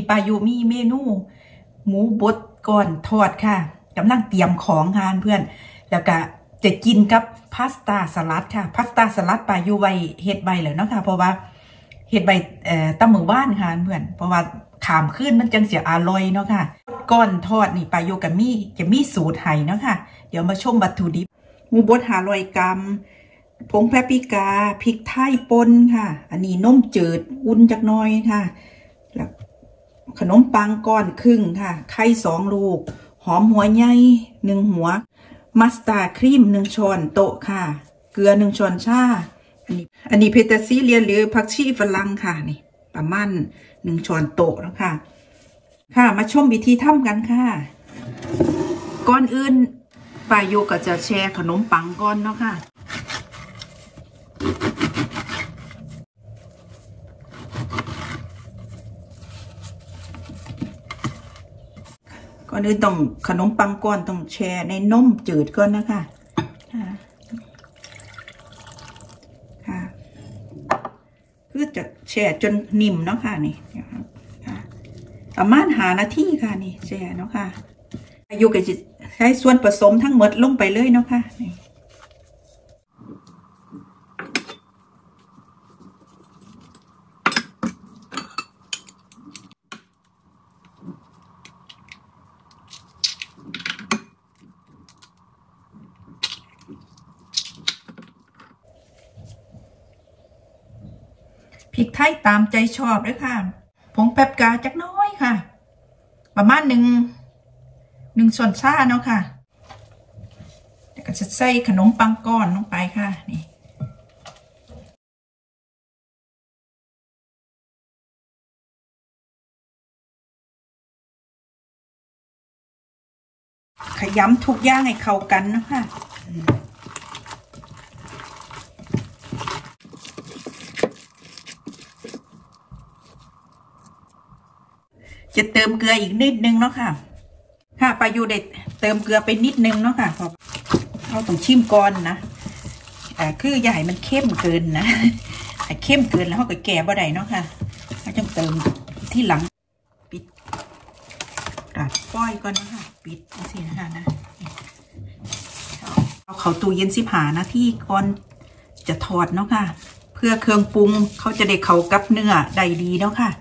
ปายุมีเมนูหมูบดก่อนทอดค่ะกำลังเตรียมของค่ะเพื่อนแล้วก็จะกินกับพาสต้าสลัดค่ะพาสต้าสลัดปายุไว้เฮ็ดใบแล้วเนาะค่ะเพราะว่าเฮ็ดใบตั้งมือบ้านค่ะเพื่อนเพราะว่าขามขึ้นมันจังเสียอร่อยเนาะค่ะก่อนทอดนี่ปายุกับจะมีสูตรไห้เนาะค่ะเดี๋ยวมาชมวัตถุดิบหมูบด500 กรัมผงแปปริกาพริกไทยป่นค่ะอันนี้นมจืดอุ่นจักหน่อยค่ะแล้วขนมปังก้อนครึ่งค่ะไข่2 ลูกหอมหัวใหญ่1 หัวมัสตาร์ดครีม1 ช้อนโต๊ะค่ะเกลือ1 ช้อนชาอันนี้เพตาซีเลียหรือผักชีฝรั่งค่ะนี่ประมาณ1 ช้อนโต๊ะแล้วค่ะมาชมวิธีทำกันค่ะก่อนอื่นปาโยก็จะแช่ขนมปังก่อนเนาะค่ะก่อนอื่นต้องขนมปังก้อนต้องแช่ในนมจืดก่อนนะคะคือจะแช่จนนิ่มเนาะค่ะนี่ประมาณ5 นาทีค่ะนี่แช่เนาะค่ะอายุก็จะใช้ส่วนผสมทั้งหมดลงไปเลยเนาะค่ะพริกไทยตามใจชอบด้วยค่ะผงแปปกาจักน้อยค่ะประมาณ1 ช้อนชาเนาะค่ะแล้วก็จะใส่ขนมปังก้อนลงไปค่ะนี่ขยำทุกอย่างให้เข้ากันนะคะจะเติมเกลืออีกนิดนึงเนาะค่ะปายูเด็ดเติมเกลือไปนิดนึงเนาะค่ะเพราะเราต้องชิมก่อนนะคืออย่าให้มันเข้มเกินนะเข้มเกินแล้วเขาก็แก่บ่ได้เนาะค่ะเราต้องเติมที่หลังปิดตัดป้อยก่อนนะคะปิดสินะคะนะเอาเข้าตู้เย็น15 นาทีก่อนจะทอดเนาะค่ะเพื่อเครื่องปรุงเขาจะได้เข้ากับเนื้อได้ดีเนาะค่ะ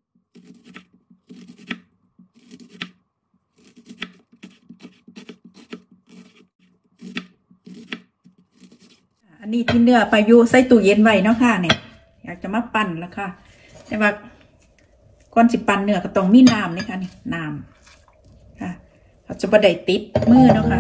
อันนี้ที่เนื้อปายุใส่ตู้เย็นไว้เนาะค่ะเนี่ยอยากจะมาปั่นแล้วค่ะแต่ว่าก่อนสิปั่นเนื้อก็ต้องมีน้ำนี่ค่ะนี่น้ำค่ะเราจะบ่ได้ติดมือเนาะค่ะ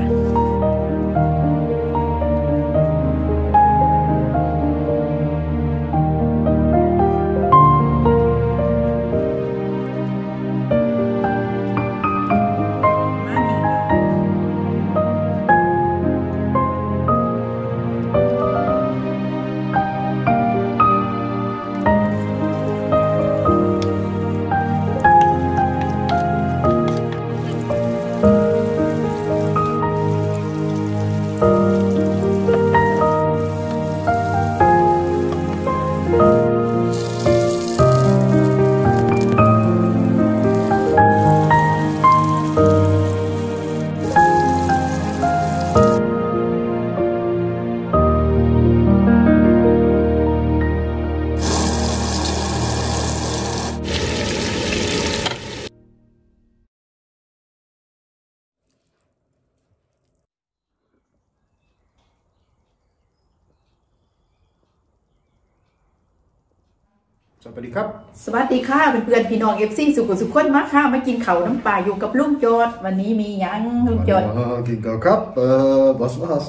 สวัสดีครับสวัสดีค่ะเพื่อนพี่น้องFCสุขคนมาค่ะมากินเขาน้ำปลาอยู่กับลุงโจดวันนี้มียังลุงโจดกินข้าวครับwas war's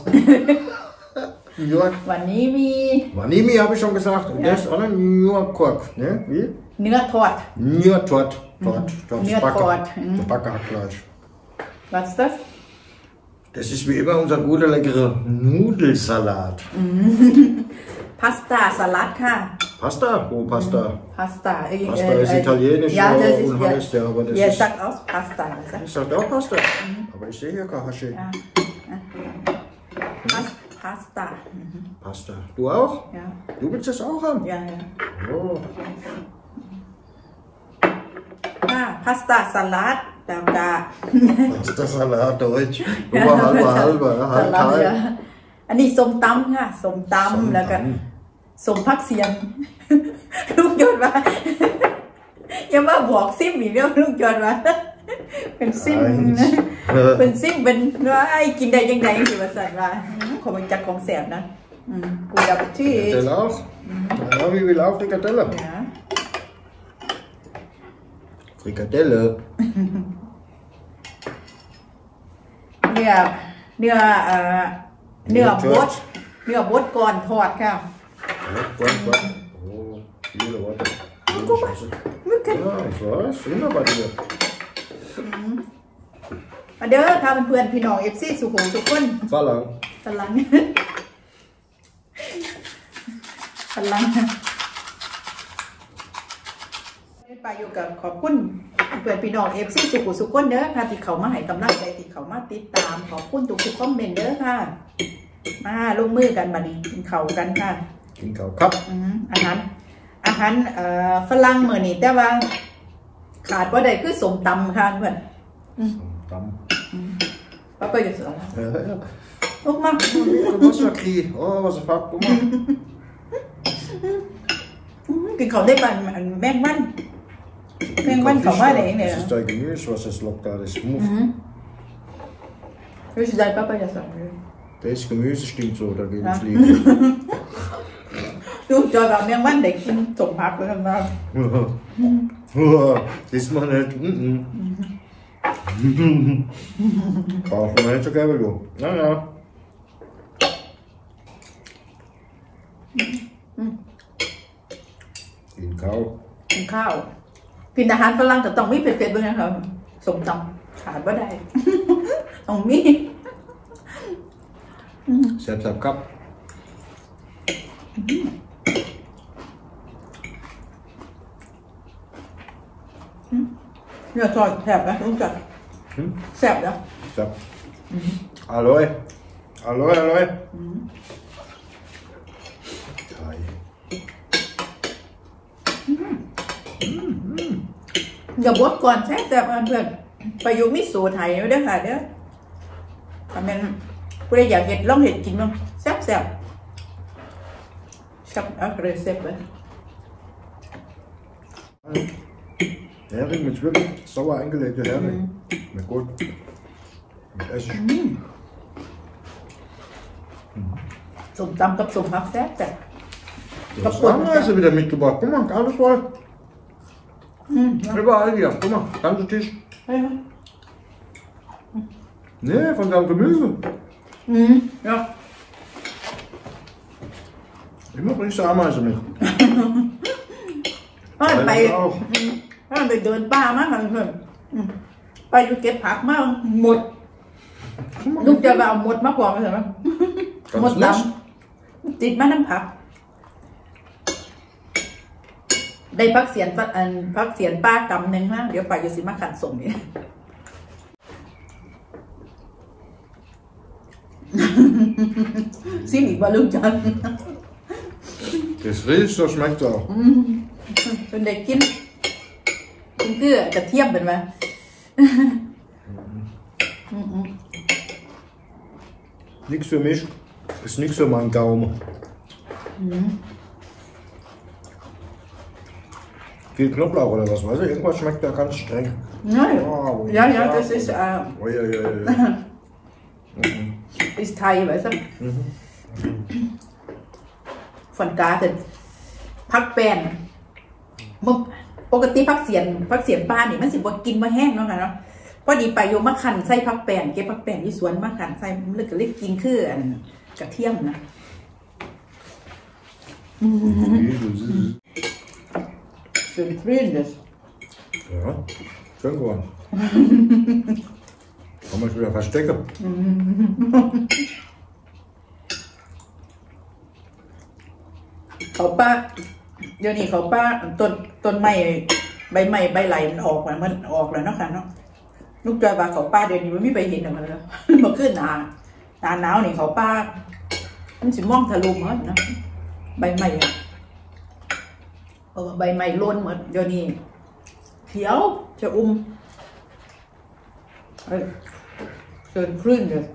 วันนี้มี habe ich schon gesagt das ist alle nur Kork ne wie เนื้อทอด Tort Backerhackfleisch was ist das das ist wie immer unser guter leckerer Nudelsalat Pasta สลัดค่ะ Pasta? Oh, Pasta. Pasta. Pasta ist italienisch ja, das ist, und heißt ja, aber das ihr ist... sagt auch Pasta. Ich sag auch Pasta. Aber ich sehe hier Kahashi. Ja. Pasta. Pasta. Du auch? Ja. Du willst das auch haben? Ja. Oh. พาสต้าสลัดแล้วก็ Pasta Salat Deutsch. Immer halber, halb. อันนี้ส้มตำค่ะส้มตำแล้วก็ส้มผักเสียงลูกยอดว่าอย่ามาบอกซิมอีกแล้วลูกยอดว่าเป็นซิมเป็นซิมเป็นว่าไอ้กินได้ยังไงสิว่าสั่นว่าของมันจักของแสบนะกูดับที่ Frikadelle auch? Ja, wie will auch Frikadelle? Frikadelle. เนื้อบดก่อนทอดค่ะ Warte. Oh, viele Worte. Ja, ich weiß. Immer bei dir. มาเด้อค่ะเพื่อนพี่น้อง FC สุโขทุกคน Verlang. พลังไปอยู่กับขอบคุณเพื่อนพี่น้อง FC สุโขสุขคนเด้อค่ะที่เขามาให้กำลังใจที่เขามาติดตามขอบคุณทุกคอมเมนต์เด้อค่ะมาลงมือกันมาดิกินข้าวกันค่ะกินข้าวครับอาหารฝรั่งมื้อนี้แต่ว่าขาดบ่ได้คือส้มตำค่ะเพื่อน Dann. Papa jetzt auch. Ja. Guck mal. Wasserkrie. Oh, was ein Fakt. Guck mal. กินเขาได้บ้านแมงวันเขาว่าอะไรเนี่ย Das ist dein Gemüse, was das lockt da ist. Das ist dein Papa jetzt auch. Das Gemüse stimmt so, da geht es lieb. ดูจอยแบบแมงวันเด็กกินสมผักเลยนะ Das ist man nicht. Brauchen wir nicht so gerne, du. Ja. กินข้าวกินอาหารฝรั่งแต่ต้องมีเผ็ดๆด้วยนะครับสมตำขาดไม่ได้ ต้องมีแซ่บๆครับเนี่ยซอยแซ่บนะรู้จักแซ่บนะแซ่บอร่อยอย่าบดก่อนแซ่บเพื่อนประยุกต์มิสูตรไทยด้วยค่ะเด้อทำเป็นกูได้อยากเห็ดลองเห็ดกินมั้งแซ่บอะไรแซ่บเลย Hering mit wirklich sauer eingelegte Hering. Mit gut. Mit Essig. ส้มตำกับส้มผักแซ่บแต่ Das Ameise wieder mitgebracht. Guck mal, alles voll. Überall hier. Guck mal, ganzer Tisch. Nee, von deinem Gemüse. Ja. Immer bringst du Ameise mit. ไปเดินป่ามากเพื่อนไปอยู่เก็บผักมากหมดลูกจะเอาหมดมากกว่าใช่ไหมหมดดำติดมาน้ำผักได้พักเสียนป้ากำหนึ่งนะเดี๋ยวไปอยู่สิมาขันส่งเนี่ยซิมอีกว่าลูกจัน Das riecht, das schmeckt auch. เป็นเด็กกินเกลือกระเทียมเป็นไหม Nichts für mich, ist nichts für meinen Gaumen. Viel Knoblauch oder was weiß ich, irgendwas schmeckt da ganz streng. Ja, das ist ist Thai, weißt du? Von Garten. ผักแป้นปกติผักเสียนป้านี่มันสิบ่กินบ่แห้งเนาะค่ะเนาะพอดีไปโยมาคั่นใส่ผักแป้นเก็บผักแป้นที่สวนมาคั่นใส่มันเลยก็เลยกินคืออันกระเทียมนะSchön grün das. Ja, schön geworden. Kann man wieder verstecken. เขาป้าเดี๋ยวนี้เขาป้าต้นไม้ใบไม้ใบไหลมันออกแล้วเนาะค่ะเนาะลูกจอยว่าเขาป้าเดี๋ยวนี้มันไม่ไปเห็นอะไรแล้วมาขึ้นหนาหนาวนี่เขาป้ามันสิม่องทะลุหมดนะใบไม้เพราะว่าใบไม้ล้นหมดเดี๋ยวนี้ Thiếu cho Schön grün wird.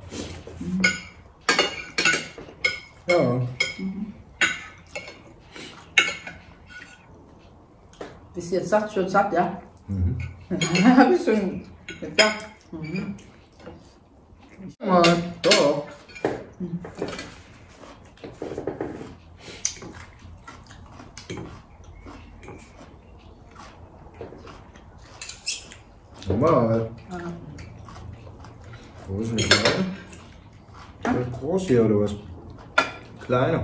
Ja. Bist jetzt satt, schon satt, ja? Mhm. Bist schon satt. Doch. Normal. Wo ist denn die Kleine? Ist das groß hier oder was? Kleiner.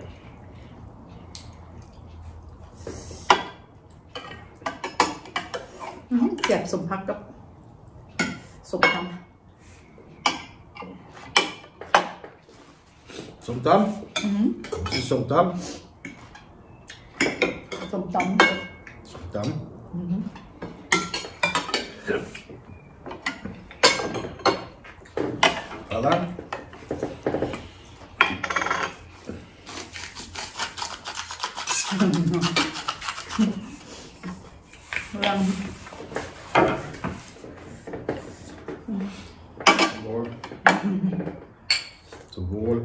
Kẹp sùng hắc cấp. Sùng tăm. Sông tắm. Was ist Sông tắm? Sùng tăm. Sông tắm. Alan? Lang. Wohl. Zum Wohl.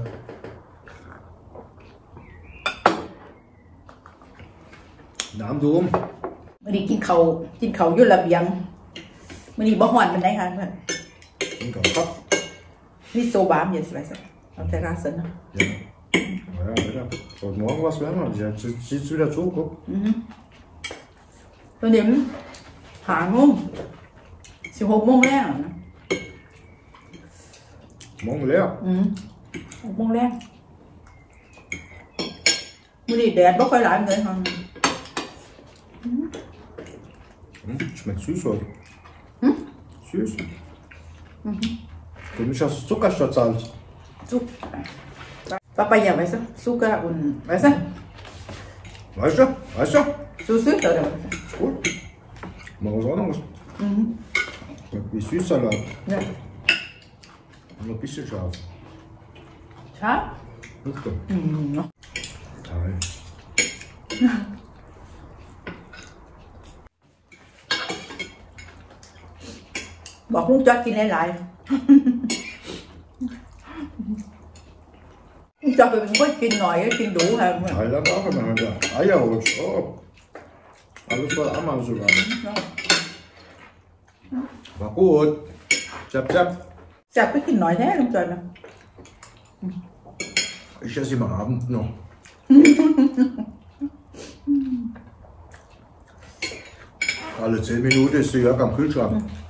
น้ำดูมมื่อนี้กินเขาอยู่ระเบียงมื่อนี้บ่ฮ้อนมันได้ค่ะเพื่อนกินก่อนครับนี่โซบามjetzt weiß ich auf der Rasse ne Ja. Ja, wieder. Heute Morgen war es wärmer. Jetzt sieht es wieder zu, guck. ตอนนี้5 โมง 16 โมงแล้วนะ Morgen leer. 6 โมงแล้วมื่อนี้แดดบ่ค่อยหลายเหมือนกัน Schmeckt süß heute. Süß. Für mich hast du Zucker statt Salz. Papaya, weißt du? Zucker und, weißt du? Weißt du? Weißt du? So süß, oder? Ist gut. Mal was anderes. Schmeckt wie Süßsalat. Ja. Nur ein bisschen scharf. Scharf? Nicht so. Teil. บอกลุงจอดกินหลายๆลุงจอดเป็นคนกินหน่อยก็กินดูค่ะ Thailand auch immer wieder. Eierrutsch. Oh. Alles voll Ammer sogar. War gut. Zap, zap. จับก็กินหน่อยแท้ลุงจอดนะ Ich esse immer Abend noch. Alle 10 Minuten ist die Jacke am Kühlschrank.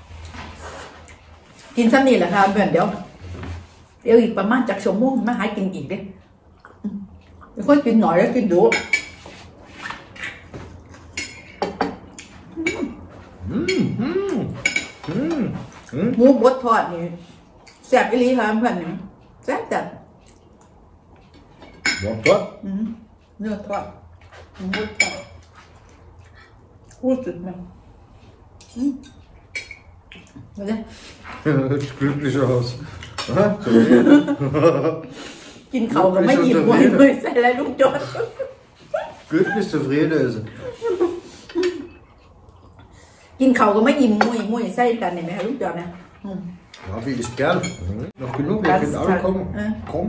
กินซ้ำนี่แหละค่ะเพื่อนเดี๋ยวอีกประมาณจากชั่วโมงมาหากินอีกเด้เป็นคนกินหน่อยแล้วกินดูหมูบดทอดนี่แซ่บอีหลีค่ะเพื่อนนี่แซ่บจัด War toll. เนื้อทอดหมูบดทอดพูดสุดมั้ยมาเลย Sieht glücklich aus. Aha, so กินเขาก็ไม่หยิบมวยเลยใส่อะไรลูกจอด glücklich zufrieden ist. กินเขาก็ไม่หยิบมวยใส่กันเห็นไหมคะลูกจอดนะ Ja, wie ist gern. Noch genug, ihr könnt alle kommen. Komm.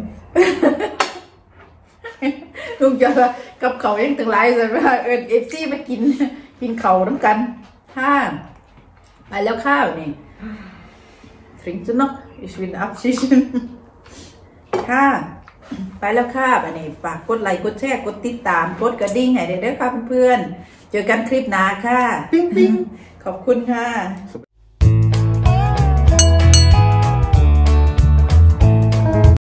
ลูกจอดกับเขาเองถึงไรเลยว่าเอฟซีมากินเขาน้ำกันข้าวไปแล้วข้าวนี่trinkt du noch ich will abschichten ค่ะไปแล้วค่ะอันนี้ฝากกดไลค์กดแชร์กดติดตามกดกระดิ่งให้เด้อค่ะเพื่อนๆเจอกันคลิปหน้าค่ะปิ๊งขอบคุณค่ะ